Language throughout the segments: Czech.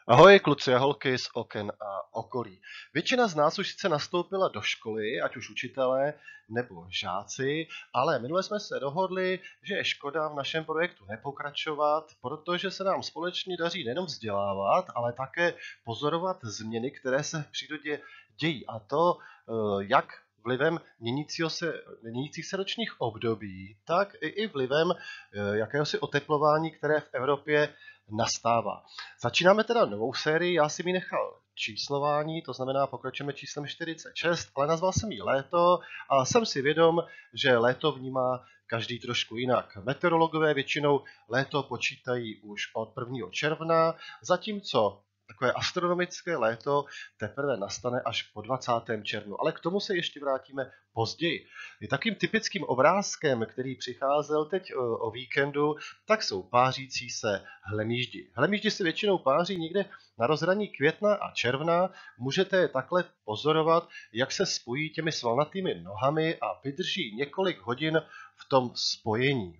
Ahoj kluci a holky z oken a okolí. Většina z nás už sice nastoupila do školy, ať už učitelé nebo žáci, ale minule jsme se dohodli, že je škoda v našem projektu nepokračovat, protože se nám společně daří nejenom vzdělávat, ale také pozorovat změny, které se v přírodě dějí. A to jak vlivem měnících se ročních období, tak i vlivem jakéhosi oteplování, které v Evropě nastává. Začínáme teda novou sérii, já jsem ji nechal číslování, to znamená pokračujeme číslem 46, ale nazval jsem ji léto a jsem si vědom, že léto vnímá každý trošku jinak. Meteorologové většinou léto počítají už od 1. června, zatímco takové astronomické léto teprve nastane až po 20. červnu. Ale k tomu se ještě vrátíme později. Je takým typickým obrázkem, který přicházel teď o víkendu, tak jsou pářící se hlemýždi. Hlemýždi se většinou páří někde na rozhraní května a června. Můžete je takhle pozorovat, jak se spojí těmi svalnatými nohami a vydrží několik hodin v tom spojení.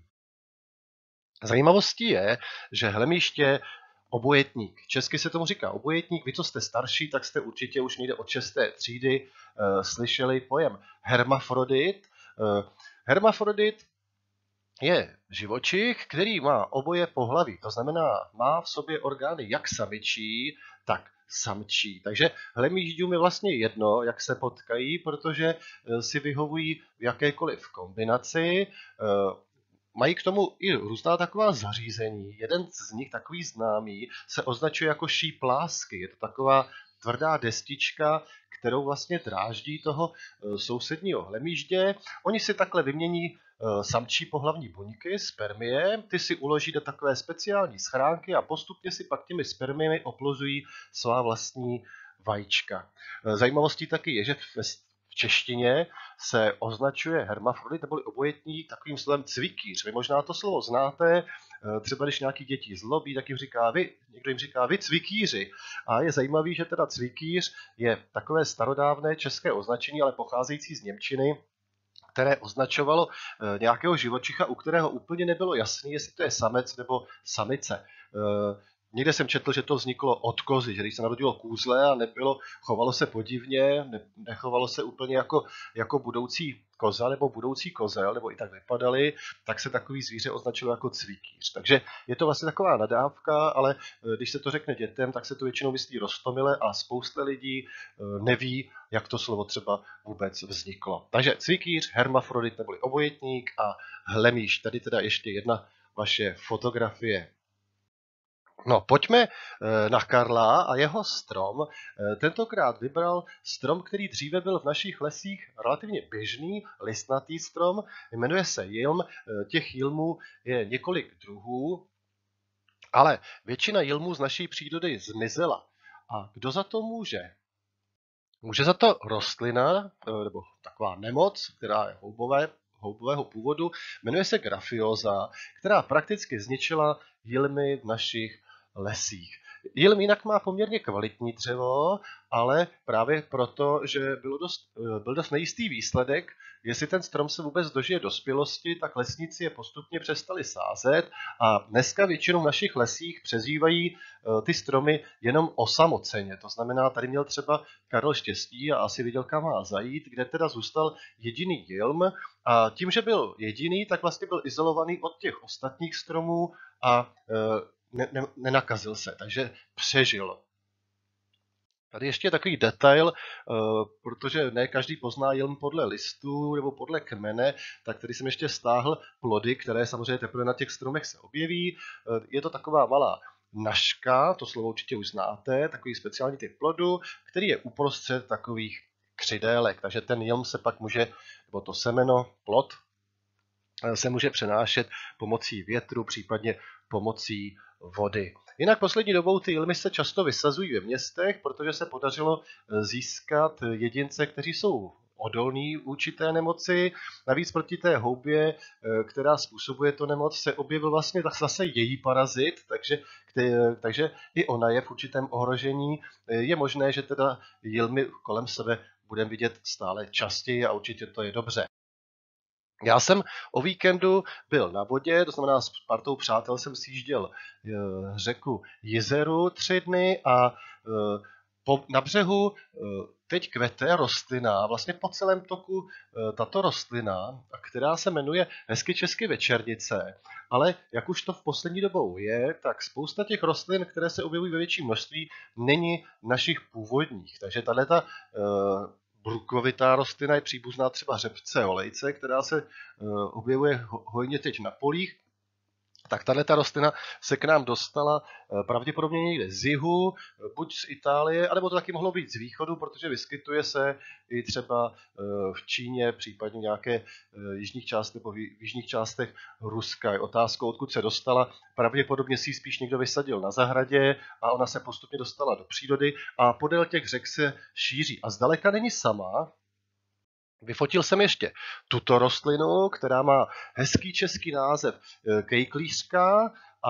Zajímavostí je, že hlemýště obojetník. Česky se tomu říká obojetník. Vy, co jste starší, tak jste určitě už někde od 6. třídy slyšeli pojem hermafrodit. Hermafrodit je živočich, který má oboje pohlaví. To znamená, má v sobě orgány jak samičí, tak samčí. Takže hlemýždům je vlastně jedno, jak se potkají, protože si vyhovují v jakékoliv kombinaci. Mají k tomu i různá taková zařízení. Jeden z nich, takový známý, se označuje jako šíp lásky. Je to taková tvrdá destička, kterou vlastně dráždí toho sousedního hlemýždě. Oni si takhle vymění samčí pohlavní buňky, spermie, ty si uloží do takové speciální schránky a postupně si pak těmi spermiemi oplozují svá vlastní vajíčka. Zajímavostí taky je, že v češtině se označuje hermafrodit neboli obojetník takovým slovem cvikýř. Vy možná to slovo znáte, třeba když nějaký děti zlobí, tak jim říká vy, někdo jim říká vy cvikýři. A je zajímavý, že teda cvikýř je takové starodávné české označení, ale pocházející z němčiny, které označovalo nějakého živočicha, u kterého úplně nebylo jasný, jestli to je samec nebo samice. Někde jsem četl, že to vzniklo od kozy, že když se narodilo kůzle a chovalo se podivně, nechovalo se úplně jako budoucí koza nebo budoucí kozel, nebo i tak vypadaly, tak se takový zvíře označilo jako cvikýř. Takže je to vlastně taková nadávka, ale když se to řekne dětem, tak se to většinou myslí roztomile a spousta lidí neví, jak to slovo třeba vůbec vzniklo. Takže cvikýř, hermafrodit neboli obojetník a hlemýž. Tady teda ještě jedna vaše fotografie. No, pojďme na Karla a jeho strom. Tentokrát vybral strom, který dříve byl v našich lesích relativně běžný, listnatý strom, jmenuje se jilm. Těch jilmů je několik druhů, ale většina jilmů z naší přírody zmizela. A kdo za to může? Může za to rostlina, nebo taková nemoc, která je houbového původu, jmenuje se grafioza, která prakticky zničila jilmy v našich lesích. Jilm jinak má poměrně kvalitní dřevo, ale právě proto, že byl dost nejistý výsledek, jestli ten strom se vůbec dožije dospělosti, tak lesníci je postupně přestali sázet a dneska většinou v našich lesích přežívají ty stromy jenom osamoceně. To znamená, tady měl třeba Karel štěstí a asi viděl, kam má zajít, kde teda zůstal jediný jilm a tím, že byl jediný, tak vlastně byl izolovaný od těch ostatních stromů a nenakazil se, takže přežil. Tady ještě takový detail, protože ne každý pozná jilm podle listů nebo podle kmene, tak tady jsem ještě stáhl plody, které samozřejmě teprve na těch stromech se objeví. Je to taková malá nažka, to slovo určitě už znáte, takový speciální typ plodu, který je uprostřed takových křidélek, takže ten jilm se pak může, nebo to semeno, plod, se může přenášet pomocí větru, případně pomocí vody. Jinak poslední dobou ty jilmy se často vysazují ve městech, protože se podařilo získat jedince, kteří jsou odolní vůči té nemoci. Navíc proti té houbě, která způsobuje tu nemoc, se objevil vlastně zase její parazit, takže i ona je v určitém ohrožení. Je možné, že teda jilmy kolem sebe budeme vidět stále častěji a určitě to je dobře. Já jsem o víkendu byl na vodě, to znamená s partou přátel jsem sjížděl řeku Jizeru 3 dny a na břehu teď kvete rostlina, vlastně po celém toku tato rostlina, která se jmenuje hezky česky večernice, ale jak už to v poslední dobou je, tak spousta těch rostlin, které se objevují ve větším množství, není našich původních. Takže tato brukovitá rostlina je příbuzná třeba řepce olejce, která se objevuje hojně teď na polích. Tak tato rostlina se k nám dostala pravděpodobně někde z jihu, buď z Itálie, anebo to taky mohlo být z východu, protože vyskytuje se i třeba v Číně, případně nějaké jižních částech nebo v jižních částech Ruska. Je otázkou, odkud se dostala. Pravděpodobně si ji spíš někdo vysadil na zahradě a ona se postupně dostala do přírody a podél těch řek se šíří. A zdaleka není sama. Vyfotil jsem ještě tuto rostlinu, která má hezký český název kejklířka,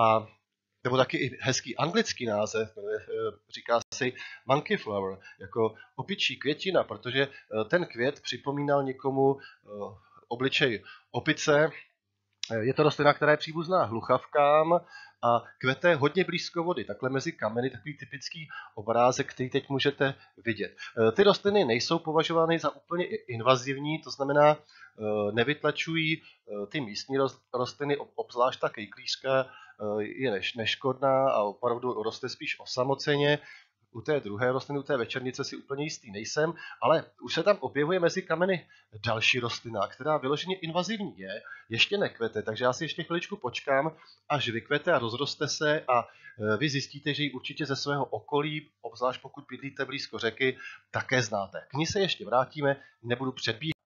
nebo taky i hezký anglický název, říká si monkey flower, jako opičí květina, protože ten květ připomínal někomu obličej opice. Je to rostlina, která je příbuzná hluchavkám a kvete hodně blízko vody, takhle mezi kameny, takový typický obrázek, který teď můžete vidět. Ty rostliny nejsou považovány za úplně invazivní, to znamená, nevytlačují ty místní rostliny, obzvlášť ta kejklířka je neškodná a opravdu roste spíš osamoceně. U té druhé rostliny, u té večernice si úplně jistý nejsem, ale už se tam objevuje mezi kameny další rostlina, která vyloženě invazivní je, ještě nekvete, takže já si ještě chviličku počkám, až vykvete a rozroste se a vy zjistíte, že ji určitě ze svého okolí, obzvlášť pokud bydlíte blízko řeky, také znáte. K ní se ještě vrátíme, nebudu předbíhat.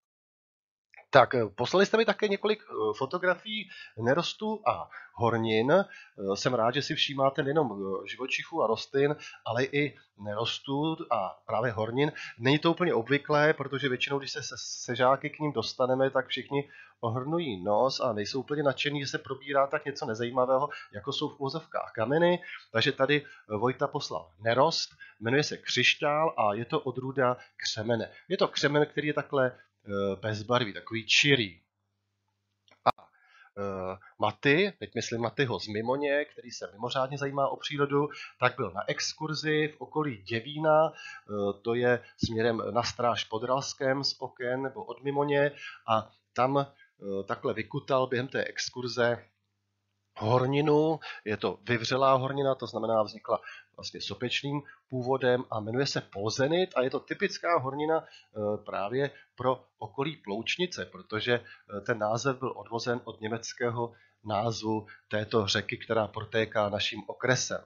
Tak, poslali jste mi také několik fotografií nerostů a hornin. Jsem rád, že si všímáte nejenom živočichů a rostlin, ale i nerostů a právě hornin. Není to úplně obvyklé, protože většinou, když se sežáky k ním dostaneme, tak všichni ohrnují nos a nejsou úplně nadšení, že se probírá tak něco nezajímavého, jako jsou v úvozovkách kameny. Takže tady Vojta poslal nerost, jmenuje se křišťál a je to odrůda křemene. Je to křemen, který je takhle bezbarvý, takový čirý. A Maty, teď myslím Matyho z Mimoně, který se mimořádně zajímá o přírodu, tak byl na exkurzi v okolí Děvína, to je směrem na Stráž pod Ralskem z oken nebo od Mimoně a tam takhle vykutal během té exkurze horninu, je to vyvřelá hornina, to znamená vznikla vlastně sopečným původem a jmenuje se polzenit a je to typická hornina právě pro okolí Ploučnice, protože ten název byl odvozen od německého názvu této řeky, která protéká naším okresem.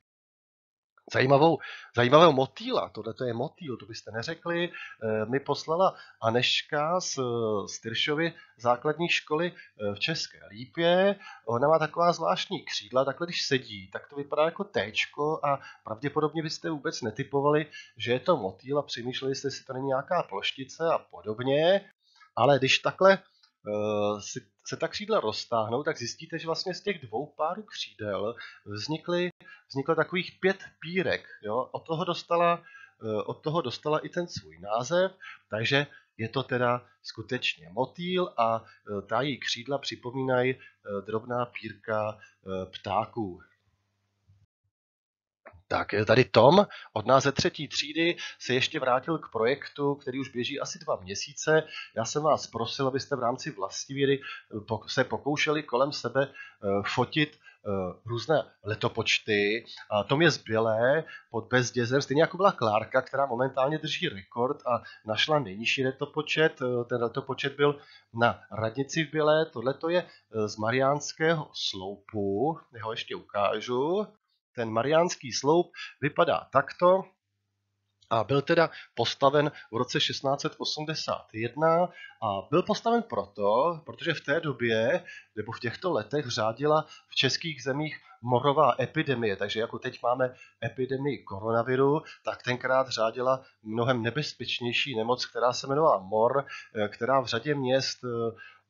Zajímavého motýla, tohle je motýl, to byste neřekli, mi poslala Aneška z Tyršovy základní školy v České Lípě. Ona má taková zvláštní křídla, takhle když sedí, tak to vypadá jako téčko a pravděpodobně byste vůbec netypovali, že je to motýl a přemýšleli jste, jestli to není nějaká ploštice a podobně, ale když takhle se ta křídla roztáhnou, tak zjistíte, že vlastně z těch dvou párů křídel vzniklo takových 5 pírek. Jo? Od toho dostala i ten svůj název, takže je to teda skutečně motýl a ta její křídla připomínají drobná pírka ptáků. Tak tady Tom od nás ze 3. třídy se ještě vrátil k projektu, který už běží asi 2 měsíce. Já jsem vás prosil, abyste v rámci vlastivědy se pokoušeli kolem sebe fotit různé letopočty. A Tom je z Bělé pod Bezdězem, stejně jako byla Klárka, která momentálně drží rekord a našla nejnižší letopočet. Ten letopočet byl na radnici v Bělé, tohle je z Mariánského sloupu, já ho ještě ukážu. Ten Mariánský sloup vypadá takto a byl teda postaven v roce 1681 a byl postaven protože v té době nebo v těchto letech řádila v českých zemích morová epidemie, takže jako teď máme epidemii koronaviru, tak tenkrát řádila mnohem nebezpečnější nemoc, která se jmenovala mor, která v řadě měst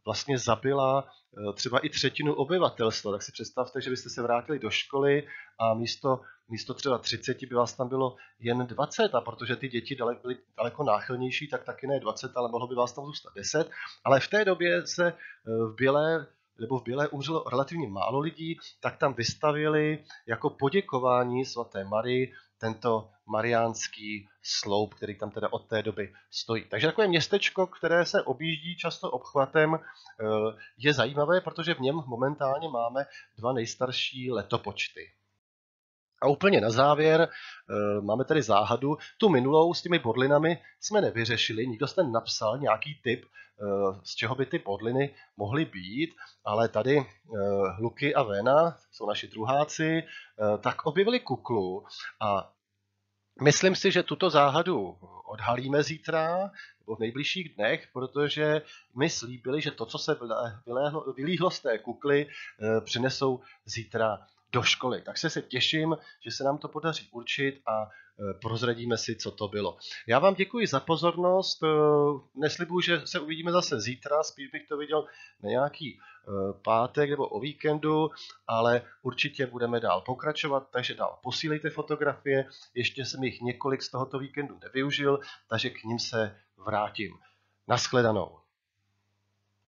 vlastně zabila třeba i třetinu obyvatelstva. Tak si představte, že byste se vrátili do školy a místo třeba 30 by vás tam bylo jen 20, a protože ty děti byly daleko náchylnější, tak taky ne 20, ale mohlo by vás tam zůstat 10. Ale v té době se v Bělé umřelo relativně málo lidí, tak tam vystavili jako poděkování svaté Marii tento mariánský sloup, který tam teda od té doby stojí. Takže takové městečko, které se objíždí často obchvatem, je zajímavé, protože v něm momentálně máme 2 nejstarší letopočty. A úplně na závěr máme tady záhadu. Tu minulou s těmi bodlinami jsme nevyřešili, nikdo jste napsal nějaký tip, z čeho by ty bodliny mohly být, ale tady Luky a Vena, jsou naši druháci, tak objevili kuklu a myslím si, že tuto záhadu odhalíme zítra nebo v nejbližších dnech, protože mi slíbili, že to, co se vylíhlo z té kukly, přinesou zítra do školy. Tak se těším, že se nám to podaří určit a prozradíme si, co to bylo. Já vám děkuji za pozornost. Neslibuji, že se uvidíme zase zítra, spíš bych to viděl na nějaký pátek nebo o víkendu, ale určitě budeme dál pokračovat, takže dál posílejte fotografie. Ještě jsem jich několik z tohoto víkendu nevyužil, takže k ním se vrátím. Naschledanou.